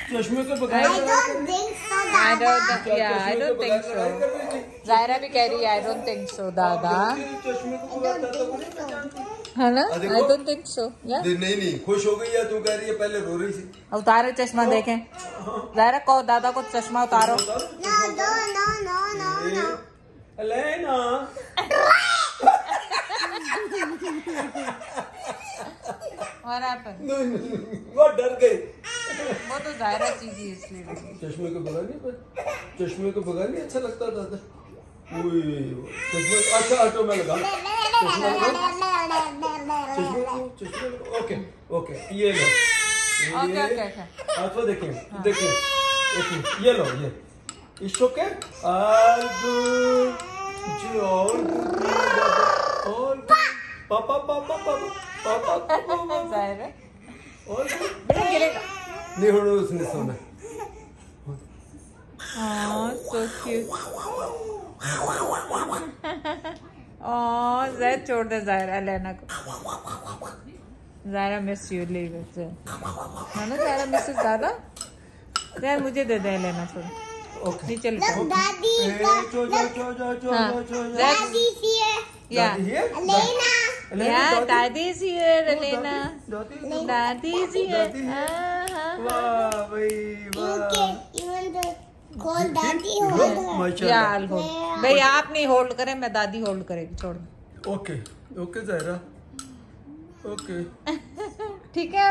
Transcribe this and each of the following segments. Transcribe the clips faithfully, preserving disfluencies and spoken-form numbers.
चश्मे के बगैर I don't think so, I Dada. don't, yeah, I don't think so. Zaira भी कह रही है I don't think so, दादा. चश्मे के बगैर दादा को नहीं पहचानती है ना? I don't think so. Yeah. नहीं नहीं खुश हो गई या तू कह रही है पहले रो रही थी। उतारो चश्मा देखें। जायरा को दादा को चश्मा उतारो। No, no, no, no, no, no. लेना What happened? वो डर गई। वो तो जायरा चीज़ ही इसलिए। चश्मे के बगैर नहीं चश्मे के बगैर नहीं अच्छा लगता दादा। चश्मे अच्छा ऑटो में लगा चश्मे चश्मे चश्मे ओके ओके ये लो ओके ओके ओके आप तो देखिए देखिए देखिए ये लो ये इट्स ओके ऑल गुड जी ऑल गुड ऑल पापा पापा पापा पापा जायरा ऑल गुड बेटा गिरेगा नहीं होना उसने सोना Oh, so cute. Oh, Zaid छोड़ दे जायरा लेना को। Zaira miss you leave it. है ना जायरा मिसेस दादा? जायरा मुझे दे दे लेना छोड़। ओके नीचे Look, लिखो। Daddy, चो चो चो चो चो हाँ, चो Daddy's here. Yeah. Elena. Yeah, daddy's here, Elena. दादी Daddy's here. Daddy है? हाँ, वाह भाई वाह Okay, you want to call Daddy or her? या माशाल्लाह I'll hold. भाई आप नहीं होल्ड करें मैं दादी होल्ड करेगी छोड़ दो। ओके ओके ज़ायरा ओके ठीक है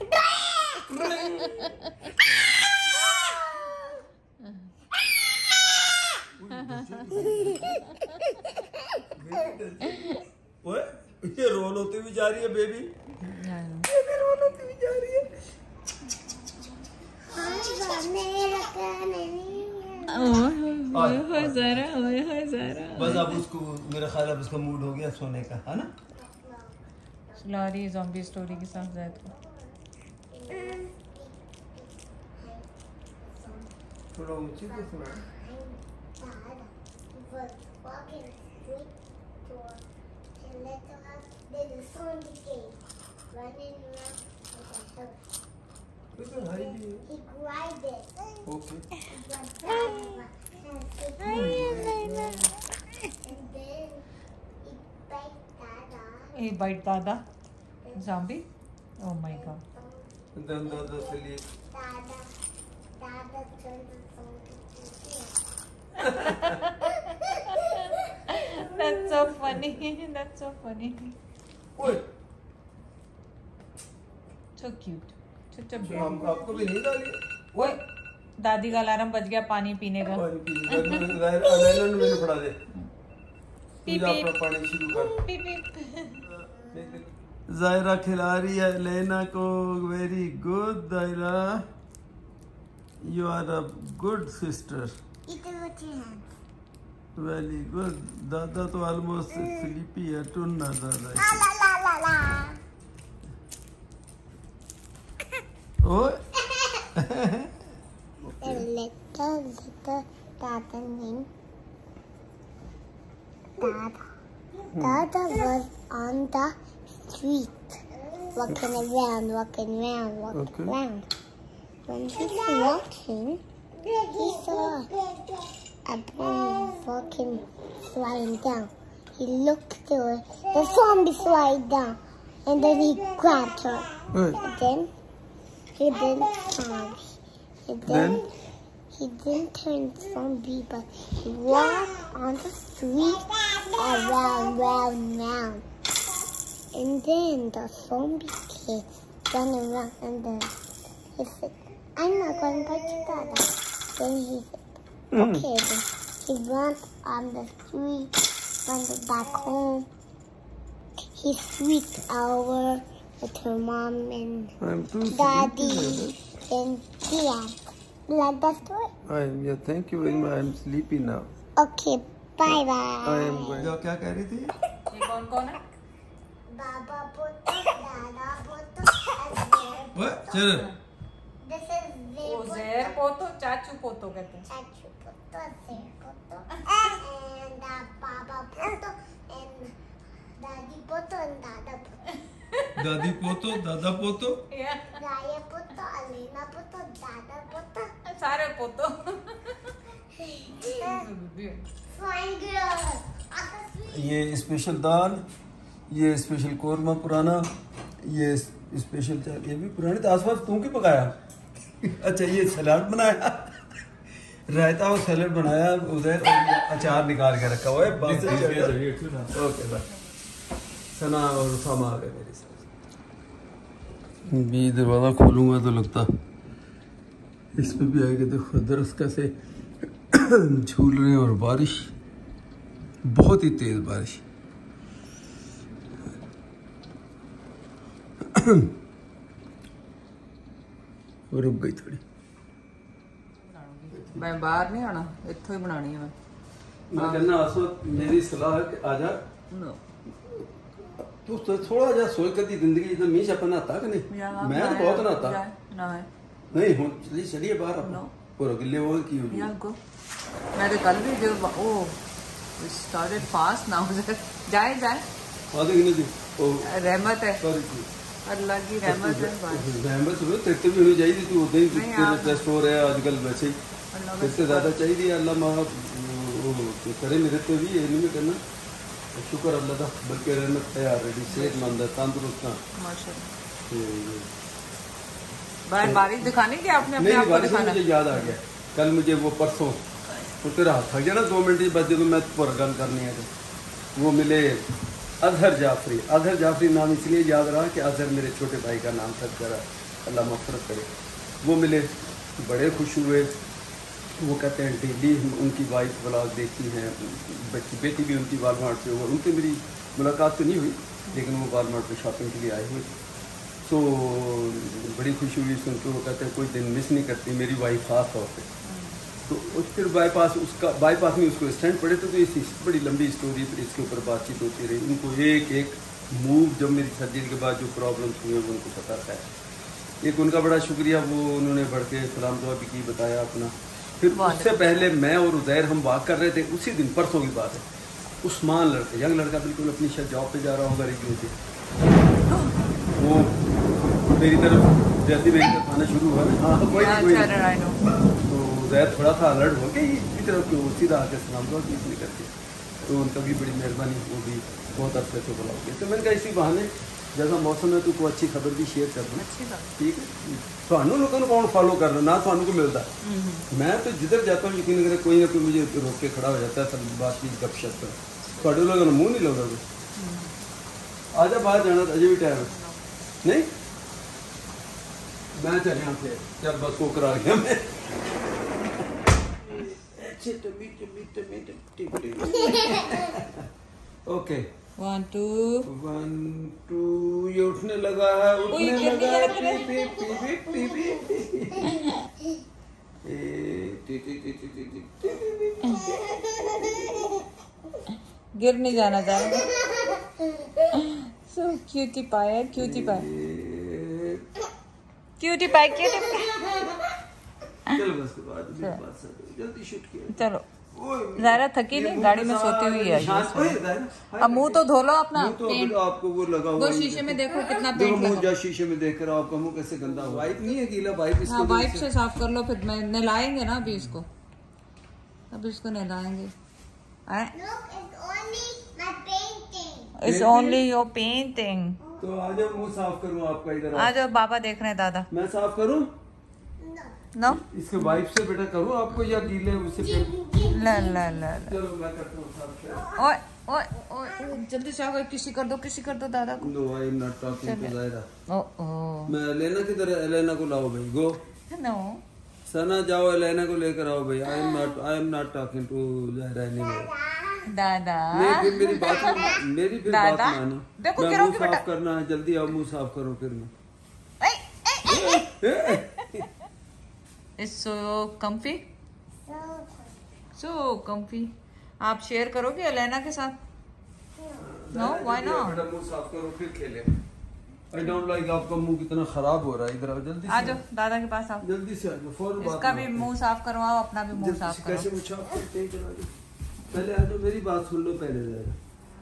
ओए ये रोल होती हुई जा रही है बेबी बेबी रोल होती हुई जा रही है ओए होए ज़रा ओए होए ज़रा बस अब उसको मेरा ख्याल अब उसका मूड हो गया सोने का है ना सुला रही ज़ॉम्बी स्टोरी के साथ ज़ायद को थोड़ा ऊंची तो सुना He cried it. Okay And then he bite Dada. A bite दादा zombie oh my god then दादा से लिए Dada, Dada turned the phone into That's so funny. That's so funny. ओए So cute. Such a हम baby. आपको भी नहीं डाली ओए दादी का अलार्म बज गया पानी पीने का। पानी पी अलेना ने मैंने पढ़ा दे पी तू अपना पानी शुरू कर पी पी ज़ायरा खिला रही है लेना को very good Zaira you are a good sister Eat it with your hands. Very good दादा तो ऑलमोस्ट स्लीपी है टुन्ना दादा La la la la la. ओए A little little Dada named Dada. Dada was on the street, walking around, walking around, walking Okay. around. When he was walking, he saw a bird walking, flying down. He looked to her, the zombie flying down, and then he grabbed her. ओए And then he didn't zombie. And then, Then? he didn't turn zombie, but he walked on the street around, round, round. And then the zombie kid ran around and then he said, I'm not going to touch Dada. Then he said, okay. Then he ran on the street, went back home. He slept over with her mom and I am to Daddy and Dad. You like that story? I am ya thank you very much I am sleepy now Okay, bye bye. I am going क्या कह रही थी ये कौन कौन है? Baba Putto, Dada Putto, and ओए Bear चल Putto. This is वो Bear ज़ेर Putto, पोतो चाचू पोतो कहते हैं। Chachu Putto, Bear Putto, and uh, Baba Putto, and Daddy Putto, and Dada Putto. दादी पोतो दादा पोतो Yeah. Raya Putto, Alina Putto, दादा पोता सारे पोतो Fine girl. ये स्पेशल दाल, ये स्पेशल कोरमा पुराना, ये स्पेशल चावल, ये भी पुराने तो आसपास तू क्यों पकाया? अच्छा ये सलाद बनाया, रायता और सलाद बनाया उधर, और अचार निकाल के रखा हुआ है। बस ओके बाय। सना और उसामा आ गए मेरे साथ। भी दरवाज़ा खोलूँगा तो लगता इस पे भी आएगा। देखो दरख्त कैसे झूल रहे हैं, और बारिश बहुत ही तेज बारिश। रुक गई थोड़ी। मैं बाहर नहीं आना, इत्थों ही बनानी है मैं। मैं कहना आसो मेरी सलाह है कि आजा नो तू तो थोड़ा जा सोच कर दी जिंदगी इतना मीश अपन आता कि नहीं। मैं तो बहुत नहाता ना है नहीं हूँ। चलिए चलिए बाहर अपना No. पूरा गिले वो की हुई यार को मैं तो कल भी जो ओ स्टार्टेड फास्ट नाउ जाए जाए आधे गिने दी ओ रहमत है, सॉरी अल्लाह की रहमत है बस। रहमत हो तेरे पे भी होनी चाहिए। तू उधर ही नहीं, तेरा आप- टेस्ट हो रहा है आजकल वैसे ही अल्लाह तेरे से ज्यादा चाहिए। अल्लाह माँ करे मेरे पे भी ये नहीं करना। शुक्र अल्लाह का, बल्कि रहमत है ऑलरेडी। सेहतमंद है, तंदुरुस्त है। माशाल्लाह। बाहर बारिश दिखानी कि आपने अपने नहीं आप को बारिश में दिखाना? मुझे याद आ गया कल मुझे वो परसों वो तेरा हाथ थक गया ना दो मिनट ही बचे तो मैं पूरा गल करनी है। तो वो मिले अजहर जाफरी। अजहर जाफरी नाम इसलिए याद रहा कि अजहर मेरे छोटे भाई का नाम था, जरा अल्लाह मफ़रत करे। वो मिले, बड़े खुश हुए। वो कहते हैं डेली उनकी वाइफ व्लॉग देखती हैं, बच्ची बेटी भी उनकी वालमार्ट पे। वो उनसे मेरी मुलाकात तो नहीं हुई, लेकिन वो वालमार्ट पे शॉपिंग के लिए आए हुए। तो बड़ी खुशी हुई सुन के। वो कहते हैं कोई दिन मिस नहीं करती मेरी वाइफ खास तौर पे। तो उस फिर बाईपास उसका बाईपास में उसको स्टैंड पड़े थे। तो इसी बड़ी लंबी स्टोरी, फिर इसके ऊपर बातचीत होती रही। उनको एक एक मूव जब मेरी सर्जरी के बाद जो प्रॉब्लम्स हुए वो उनको पता था। एक उनका बड़ा शुक्रिया, वो उन्होंने बढ़ के सलाम दुआ भी की, बताया अपना। फिर उससे पहले मैं और उज़ैर हम वॉक कर रहे थे, उसी दिन परसों की बात है। उस्मान लड़का, यंग लड़का, बिल्कुल अपनी शायद जॉब पे जा रहा होगा रेडियो से। वो मेरी तरफ जैसे मेरी तरफ आना शुरू हुआ ना, हाँ कोई कोई तो उज़ैर थोड़ा सा अलर्ट हो गया इसी तरफ क्यों सीधा आके सलाम दुआ की इसलिए करके। तो उनका भी बड़ी मेहरबानी, वो भी बहुत अरसे से बुला गया। तो मैंने कहा इसी बहाने जैसा मौसम है तो कोई अच्छी खबर भी शेयर कर दूँ। ठीक है, थानू लोगों को कौन फॉलो कर रहा ना थानू को मिलता। मैं तो जिधर जाता हूँ यकीन करें कोई ना कोई मुझे रोक के खड़ा हो जाता है, सब बात की गपशप कर। थोड़े लोगों ने मुँह नहीं लगाओगे। आजा बाहर जाना अजय भी टाइम नहीं, मैं चले यहाँ से जब बस को करा गया मैं। Okay one two one two ये उठने लगा है, उठने लगा है। P P P P P P A T T T T T T. गिर नहीं जाना चाहिए। So cutie pie, cutie pie, cutie pie, cutie pie. चलो बस के बाद मेरे पास जल्दी शूट किया। चलो ज़ायरा थकी नहीं, गाड़ी में सोती हुई है। अब मुंह तो धो लो अपना। तो आपको वो लगा हुआ वो शीशे में देखो कितना देखो पेंट मुंह लगा। जा शीशे में देख कर आपका मुंह कैसे गंदा हुआ। वाइप नहीं है गीला वाइप इसको। हाँ वाइप से साफ कर लो, फिर मैं नहलाएंगे ना अभी इसको, अभी इसको नहलाएंगे। It's only your painting. तो आ जाओ मुंह साफ करूँ आपका इधर। आ जाओ, बाबा देख रहे हैं दादा। मैं साफ करूँ नो इसके वाइप से बेटा करूँ आपको या गीले उससे? ला ला ला ला। चलो मैं करता हूँ साफ। ओए ओए ओए जल्दी से आओ, किसी कर दो, किसी कर दो दादा को। No I am not talking to Zaira. ओ ओ मैं एलेना किधर है? एलेना को लाओ भाई, गो नो सना जाओ एलेना को लेकर आओ भाई। I am not I am not talking to Zaira anymore. दादा नहीं फिर मेरी बात मेरी फिर बात दादा, मानो। देखो मैं गिरोगे मुंह बेटा। साफ करना है, जल्दी आओ मुंह साफ करो फिर मैं। It's so comfy, so comfy. आप शेयर करोगे एलेना के साथ? No why not? बेटा मुंह साफ करो फिर खेले। आई डोंट लाइक आपका मुंह कितना खराब हो रहा है। इधर आओ जल्दी आ से। जाओ दादा के पास आओ, जल्दी से आ जाओ फौरन बात इसका भी मारते हैं। मुंह साफ करवाओ, अपना भी मुंह जल्दी साफ से करो। कैसे मुंह साफ करते हैं चलो आ जाओ। पहले आ जाओ मेरी बात सुन लो पहले जरा।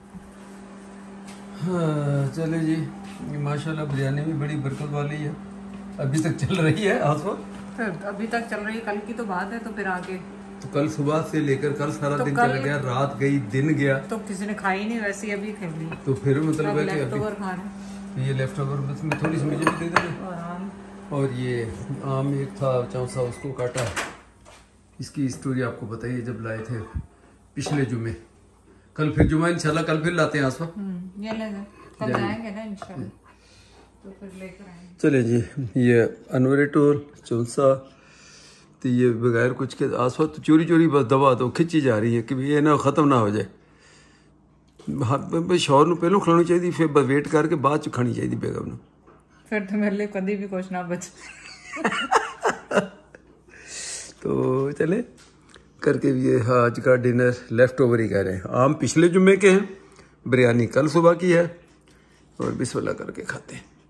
हाँ चले जी, माशाल्लाह बिरयानी भी बड़ी बरकत वाली है, अभी तक चल रही है। आसो फिर अभी तक चल रही है, कल की तो बात है, तो फिर आगे तो कल सुबह से लेकर कल सारा तो दिन कल- चला गया, रात गई दिन गया, तो किसी ने खाई नहीं, वैसे ही अभी खेल ली। तो फिर मतलब है कि लेफ्ट अभी ओवर खा रहे ये लेफ्ट ओवर बस में थोड़ी सी मुझे भी दे देना। और आम और ये आम एक था चौसा, उसको काटा। इसकी स्टोरी आपको बताइए, जब लाए थे पिछले जुमे, कल फिर जुमा इंशाल्लाह कल फिर लाते हैं आसवा। हम्म, ये ले जाए, कल जाएंगे ना इंशाल्लाह, तो फिर लेकर आएंगे। चले जी, ये अनवर टोल चौसा, तो ये बगैर कुछ के आसवा तो चोरी चोरी बस दवा तो खिंची जा रही है कि ये ना ख़त्म ना हो जाए। हाँ शौर ਨੂੰ ਪਹਿਲਾਂ ਖਿਲਾਉਣੀ ਚਾਹੀਦੀ, ਫਿਰ ਵੇਟ ਕਰਕੇ ਬਾਅਦ ਚ ਖਾਣੀ ਚਾਹੀਦੀ ਬੇਗਮ ਨੂੰ। फिर तो मेरे लिए कभी भी कुछ ना बच। तो चले करके भी ये आज का डिनर लेफ्ट ओवर ही कह रहे हैं। आम पिछले जुम्मे के हैं, बिरयानी कल सुबह की है, और बिस्मिल्लाह करके खाते हैं।